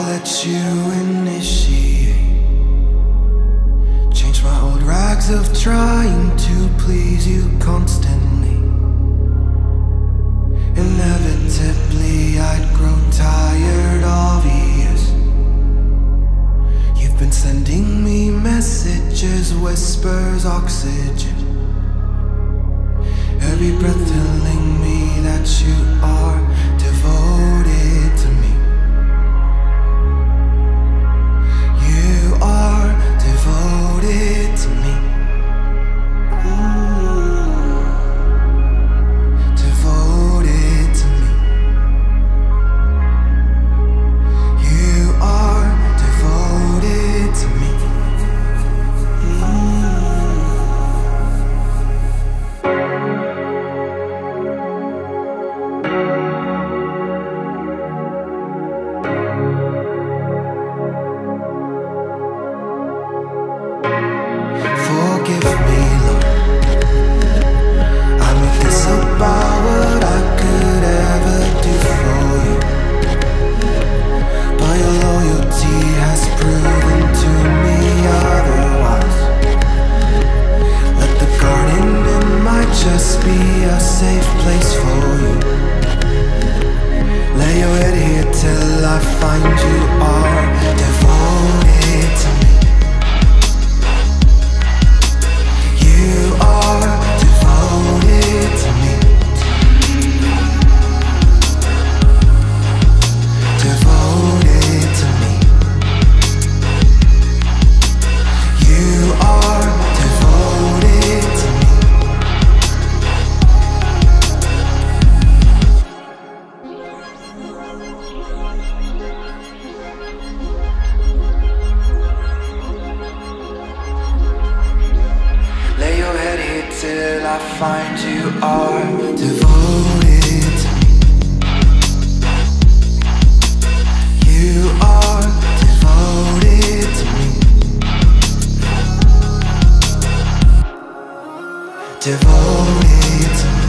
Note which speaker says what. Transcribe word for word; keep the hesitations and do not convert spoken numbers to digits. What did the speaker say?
Speaker 1: let you initiate. Change my old rags of trying to please you constantly. Inevitably I'd grow tired of years. You've been sending me messages, whispers, oxygen. Every breath telling me that you are devoted to me. You are devoted to me. Ooh. Devoted to me. You are devoted to me. Ooh. Forgive me, Lord. I make this about what I could ever do for you, but your loyalty has proven to me otherwise. Let the garden, it might just be a safe place for you. Lay your head here till I find you are devoted to me. You are devoted to me. Devoted to me. You are devoted to me. Lay your head here till I find you are devoted to me. You are devoted to me. Devoted to me.